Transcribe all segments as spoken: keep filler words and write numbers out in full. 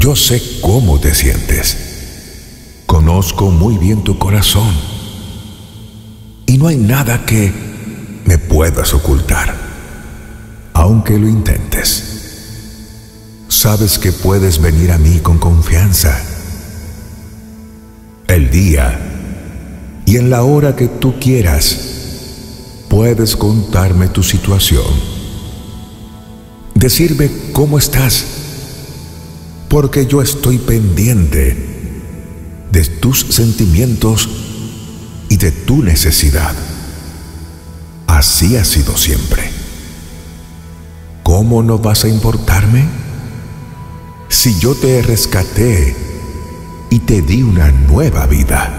Yo sé cómo te sientes. Conozco muy bien tu corazón. Y no hay nada que me puedas ocultar, aunque lo intentes. Sabes que puedes venir a mí con confianza. El día y en la hora que tú quieras, puedes contarme tu situación. Decirme cómo estás, porque yo estoy pendiente de tus sentimientos y de tu necesidad. Así ha sido siempre. ¿Cómo no vas a importarme? Si yo te rescaté y te di una nueva vida.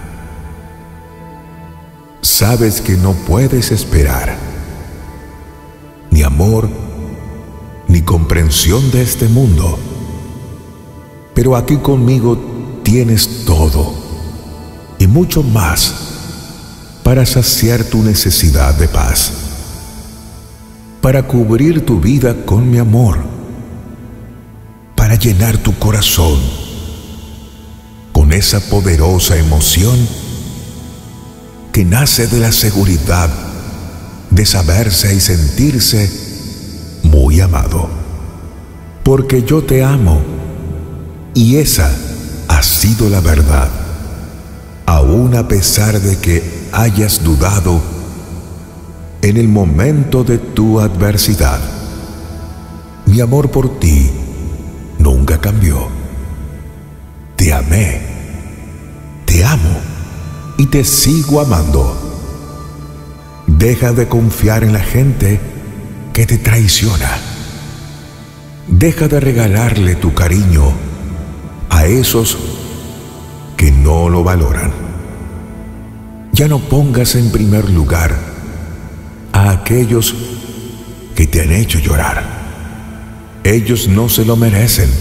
Sabes que no puedes esperar ni amor ni comprensión de este mundo, pero aquí conmigo tienes todo y mucho más para saciar tu necesidad de paz, para cubrir tu vida con mi amor, para llenar tu corazón con esa poderosa emoción que nace de la seguridad de saberse y sentirse muy amado. Porque yo te amo y esa ha sido la verdad, aún a pesar de que hayas dudado en el momento de tu adversidad. Mi amor por ti nunca cambió. Te amé, te amo y te sigo amando. Deja de confiar en la gente que te traiciona. Deja de regalarle tu cariño a esos que no lo valoran. Ya no pongas en primer lugar a aquellos que te han hecho llorar. Ellos no se lo merecen.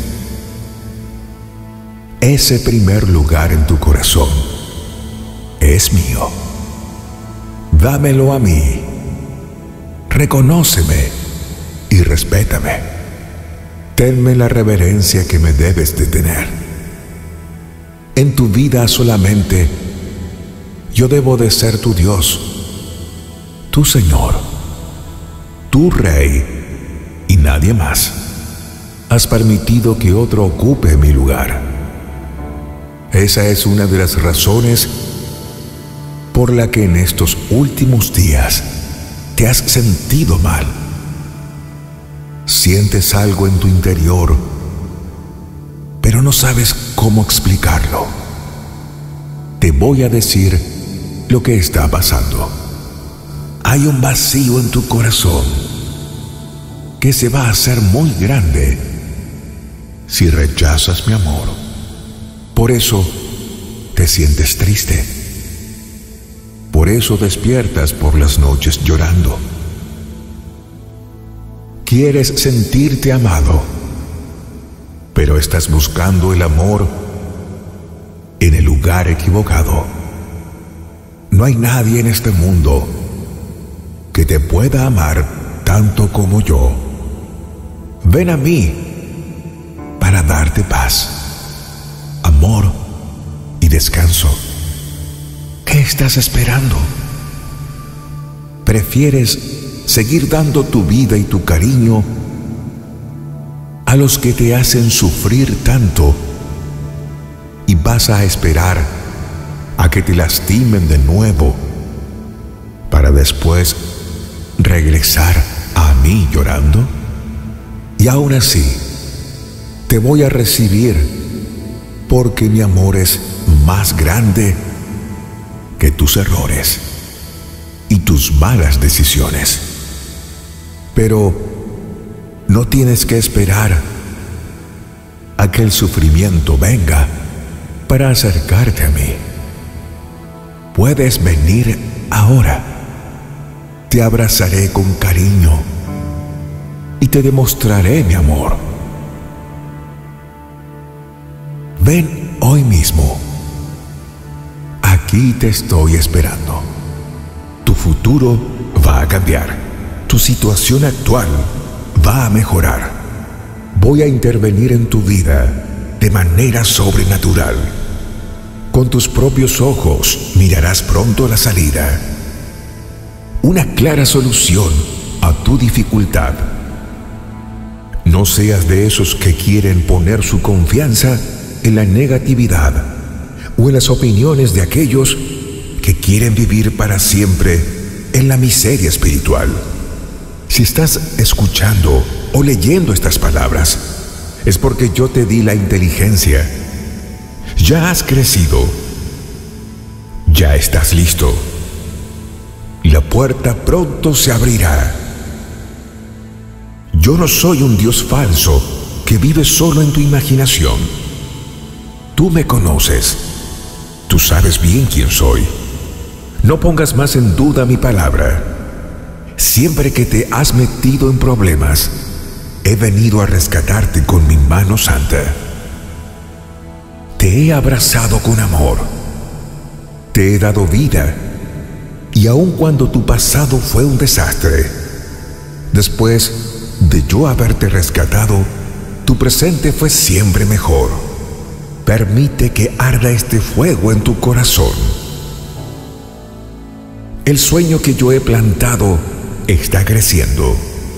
Ese primer lugar en tu corazón es mío. Dámelo a mí. Reconóceme y respétame. Tenme la reverencia que me debes de tener. En tu vida solamente yo debo de ser tu Dios, tu Señor, tu Rey y nadie más. Has permitido que otro ocupe mi lugar. Esa es una de las razones por la que en estos últimos días te has sentido mal. Sientes algo en tu interior, pero no sabes cómo explicarlo. Te voy a decir lo que está pasando. Hay un vacío en tu corazón que se va a hacer muy grande si rechazas mi amor. Por eso te sientes triste. Por eso despiertas por las noches llorando. Quieres sentirte amado, pero estás buscando el amor en el lugar equivocado. No hay nadie en este mundo que te pueda amar tanto como yo. Ven a mí para darte paz, amor y descanso. ¿Qué estás esperando? ¿Prefieres seguir dando tu vida y tu cariño a los que te hacen sufrir tanto y vas a esperar a que te lastimen de nuevo para después regresar a mí llorando? Y aún así te voy a recibir porque mi amor es más grande que tus errores y tus malas decisiones. Pero no tienes que esperar a que el sufrimiento venga para acercarte a mí. Puedes venir ahora. Te abrazaré con cariño y te demostraré mi amor. Ven hoy mismo. Aquí te estoy esperando. Tu futuro va a cambiar. Tu situación actual va a mejorar. voy a intervenir en tu vida de manera sobrenatural. Con tus propios ojos mirarás pronto la salida, una clara solución a tu dificultad. No seas de esos que quieren poner su confianza en la negatividad o en las opiniones de aquellos que quieren vivir para siempre en la miseria espiritual. Si estás escuchando o leyendo estas palabras, es porque yo te di la inteligencia. Ya has crecido. Ya estás listo. La puerta pronto se abrirá. Yo no soy un Dios falso que vive solo en tu imaginación. Tú me conoces. Tú sabes bien quién soy. No pongas más en duda mi palabra. Siempre que te has metido en problemas, he venido a rescatarte con mi mano santa. Te he abrazado con amor. Te he dado vida. Y aun cuando tu pasado fue un desastre, después de yo haberte rescatado, tu presente fue siempre mejor. Permite que arda este fuego en tu corazón. El sueño que yo he plantado está creciendo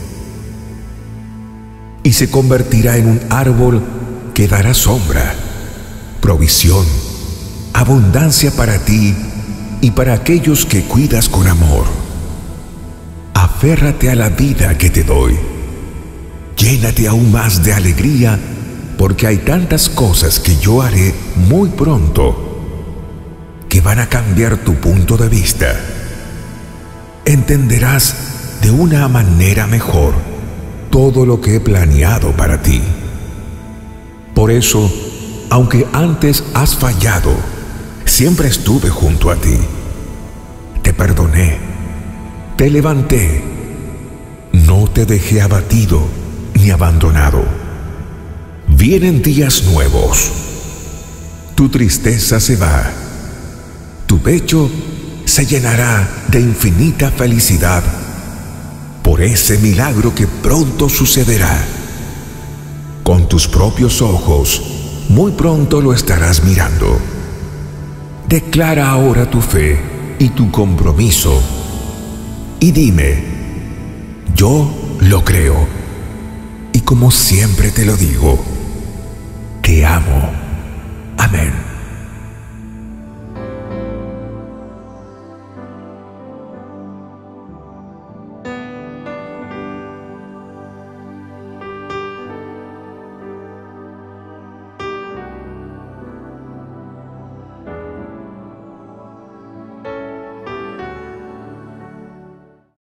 y se convertirá en un árbol que dará sombra, provisión, abundancia para ti y para aquellos que cuidas con amor. Aférrate a la vida que te doy. Llénate aún más de alegría, porque hay tantas cosas que yo haré muy pronto que van a cambiar tu punto de vista. Entenderás de una manera mejor todo lo que he planeado para ti. Por eso, aunque antes has fallado, siempre estuve junto a ti. Te perdoné, te levanté, no te dejé abatido ni abandonado. Vienen días nuevos. Tu tristeza se va. Tu pecho se llenará de infinita felicidad por ese milagro que pronto sucederá. Con tus propios ojos, muy pronto lo estarás mirando. Declara ahora tu fe y tu compromiso y dime: yo lo creo. Y como siempre te lo digo,